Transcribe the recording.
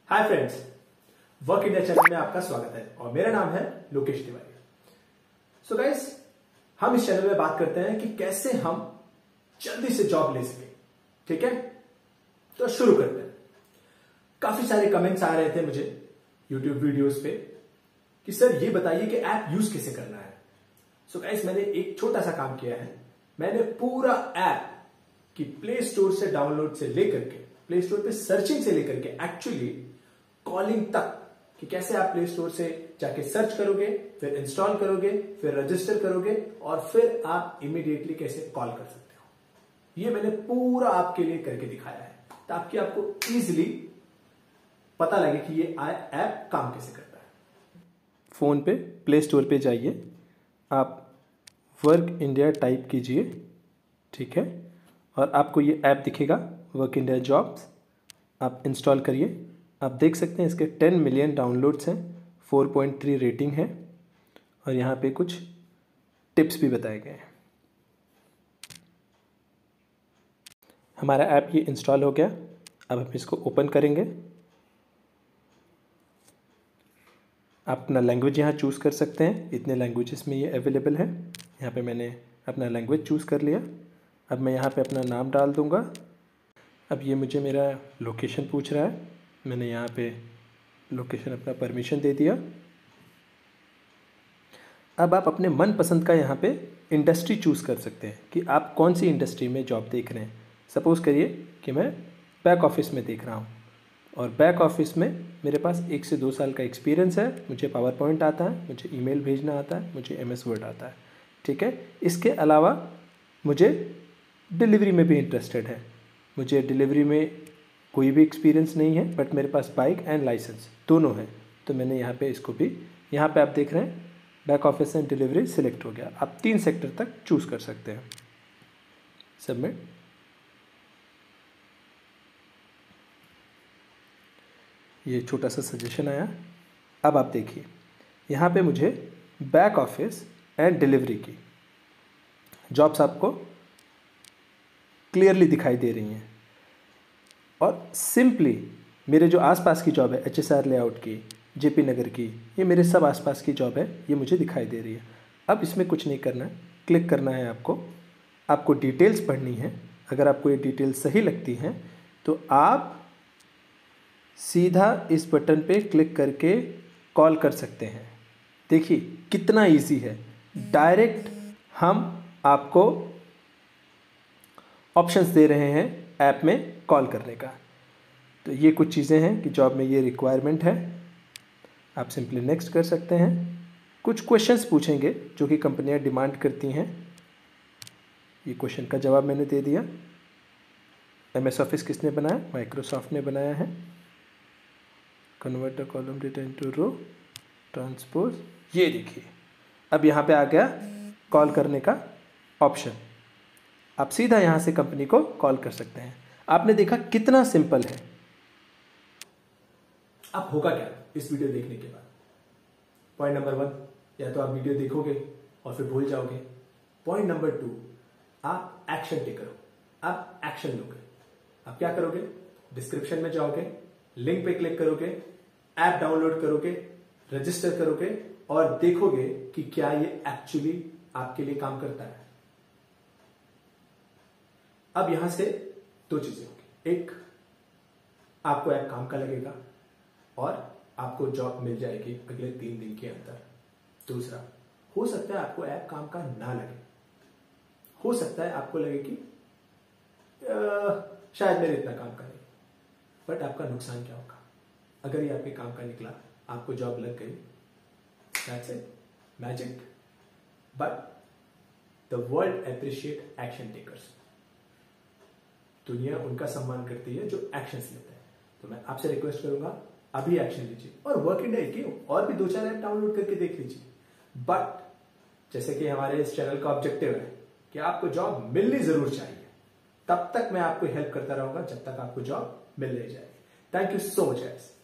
हाय friends, work India channel में आपका स्वागत है और मेरा नाम है लोकेश तिवारी। सो गाइस, हम इस चैनल में बात करते हैं कि कैसे हम जल्दी से जॉब ले सके। ठीक है, तो शुरू करते हैं। काफी सारे कमेंट्स आ रहे थे मुझे यूट्यूब वीडियोस पे कि सर ये बताइए कि ऐप यूज कैसे करना है। सो गाइस, मैंने एक छोटा सा काम किया है। मैंने पूरा ऐप की प्ले स्टोर से डाउनलोड से लेकर के, प्ले स्टोर पे सर्चिंग से लेकर के एक्चुअली कॉलिंग तक, कि कैसे आप प्ले स्टोर से जाके सर्च करोगे, फिर इंस्टॉल करोगे, फिर रजिस्टर करोगे और फिर आप इमीडिएटली कैसे कॉल कर सकते हो, ये मैंने पूरा आपके लिए करके दिखाया है ताकि आपको इजीली पता लगे कि ये ऐप काम कैसे करता है। फ़ोन पे प्ले स्टोर पे जाइए, आप वर्क इंडिया टाइप कीजिए, ठीक है, और आपको ये ऐप दिखेगा वर्क इंडिया जॉब्स। आप इंस्टॉल करिए। आप देख सकते हैं इसके 10 मिलियन डाउनलोड्स हैं, 4.3 रेटिंग है और यहाँ पे कुछ टिप्स भी बताए गए हैं। हमारा ऐप ये इंस्टॉल हो गया। अब हम इसको ओपन करेंगे। आप अपना लैंग्वेज यहाँ चूज़ कर सकते हैं, इतने लैंग्वेजेस में ये अवेलेबल है। यहाँ पे मैंने अपना लैंग्वेज चूज़ कर लिया। अब मैं यहाँ पे अपना नाम डाल दूँगा। अब ये मुझे मेरा लोकेशन पूछ रहा है, मैंने यहाँ पे लोकेशन अपना परमिशन दे दिया। अब आप अपने मनपसंद का यहाँ पे इंडस्ट्री चूज़ कर सकते हैं कि आप कौन सी इंडस्ट्री में जॉब देख रहे हैं। सपोज़ करिए कि मैं बैक ऑफिस में देख रहा हूँ और बैक ऑफिस में मेरे पास 1 से 2 साल का एक्सपीरियंस है। मुझे पावर पॉइंट आता है, मुझे ईमेल भेजना आता है, मुझे MS वर्ड आता है। ठीक है, इसके अलावा मुझे डिलीवरी में भी इंटरेस्टेड है। मुझे डिलीवरी में कोई भी एक्सपीरियंस नहीं है, बट मेरे पास बाइक एंड लाइसेंस दोनों है, तो मैंने यहाँ पे इसको भी, यहाँ पे आप देख रहे हैं back office and delivery select हो गया। आप 3 सेक्टर तक चूज़ कर सकते हैं। सबमिट। ये छोटा सा सजेशन आया। अब आप देखिए, यहाँ पे मुझे बैक ऑफिस एंड डिलीवरी की जॉब्स आपको क्लियरली दिखाई दे रही हैं और सिंपली मेरे जो आसपास की जॉब है, HSR लेआउट की, JP नगर की, ये मेरे सब आसपास की जॉब है, ये मुझे दिखाई दे रही है। अब इसमें कुछ नहीं करना है, क्लिक करना है आपको डिटेल्स पढ़नी है। अगर आपको ये डिटेल्स सही लगती हैं तो आप सीधा इस बटन पे क्लिक करके कॉल कर सकते हैं। देखिए कितना इजी है, डायरेक्ट हम आपको ऑप्शंस दे रहे हैं ऐप में कॉल करने का। तो ये कुछ चीज़ें हैं कि जॉब में ये रिक्वायरमेंट है। आप सिंपली नेक्स्ट कर सकते हैं। कुछ क्वेश्चंस पूछेंगे जो कि कंपनियां डिमांड करती हैं। ये क्वेश्चन का जवाब मैंने दे दिया। MS ऑफिस किसने बनाया? माइक्रोसॉफ्ट ने बनाया है। Convert the column data into row, transpose, ये देखिए अब यहाँ पे आ गया कॉल करने का ऑप्शन। आप सीधा यहाँ से कंपनी को कॉल कर सकते हैं। आपने देखा कितना सिंपल है। अब होगा क्या इस वीडियो देखने के बाद? पॉइंट नंबर 1, या तो आप वीडियो देखोगे और फिर भूल जाओगे। पॉइंट नंबर 2, आप एक्शन टेकर हो, आप एक्शन लोगे। आप क्या करोगे? डिस्क्रिप्शन में जाओगे, लिंक पे क्लिक करोगे, ऐप डाउनलोड करोगे, रजिस्टर करोगे और देखोगे कि क्या ये एक्चुअली आपके लिए काम करता है। अब यहां से 2 चीजें होंगी। एक, आपको ऐप काम का लगेगा और आपको जॉब मिल जाएगी अगले 3 दिन के अंदर। दूसरा, हो सकता है आपको ऐप काम का ना लगे, हो सकता है आपको लगे कि शायद मेरे इतना काम का नहीं, बट आपका नुकसान क्या होगा? अगर ये आपके काम का निकला, आपको जॉब लग गई, that's it, magic. But the world appreciate action takers. दुनिया उनका सम्मान करती है जो एक्शंस लेते हैं। तो मैं आपसे रिक्वेस्ट करूंगा, अभी एक्शन लीजिए और वर्क इंडिया क्यों, और भी 2-4 ऐप डाउनलोड करके देख लीजिए। बट जैसे कि हमारे इस चैनल का ऑब्जेक्टिव है कि आपको जॉब मिलनी जरूर चाहिए, तब तक मैं आपको हेल्प करता रहूंगा जब तक आपको जॉब मिल नहीं जाएगी। Thank you so much guys.